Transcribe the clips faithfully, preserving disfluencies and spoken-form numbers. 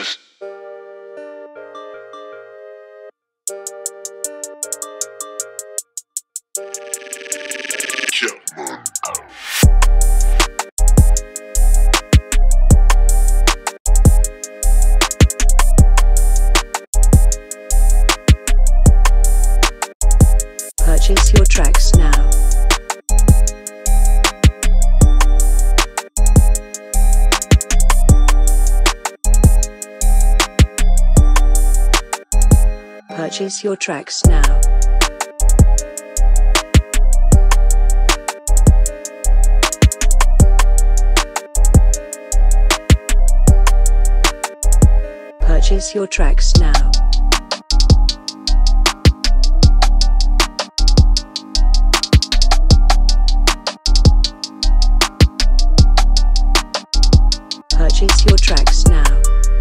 Jesus. Yeah, man. Purchase your tracks now. Purchase your tracks now. Purchase your tracks now. Purchase your tracks now.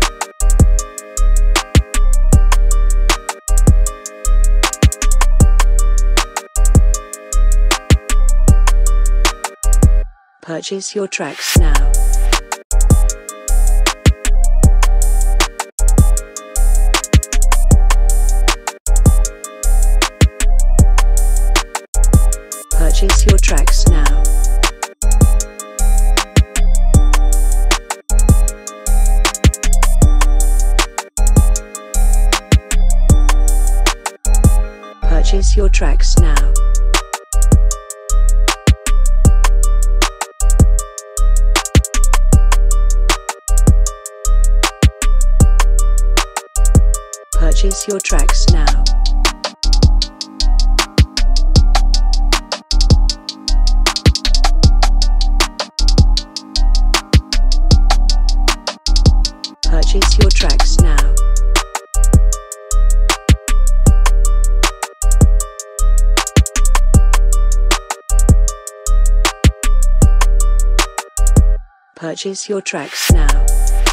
Purchase your tracks now. Purchase your tracks now. Purchase your tracks now. Purchase your tracks now. Purchase your tracks now. Purchase your tracks now.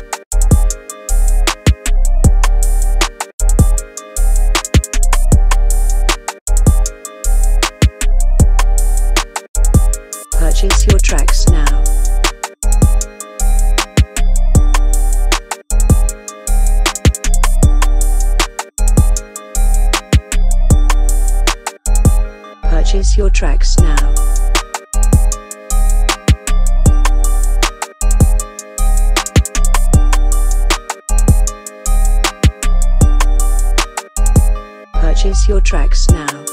Purchase your tracks now. Purchase your tracks now. Purchase your tracks now.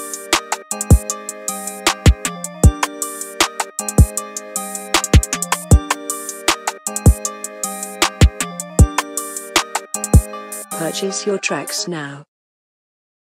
Purchase your tracks now.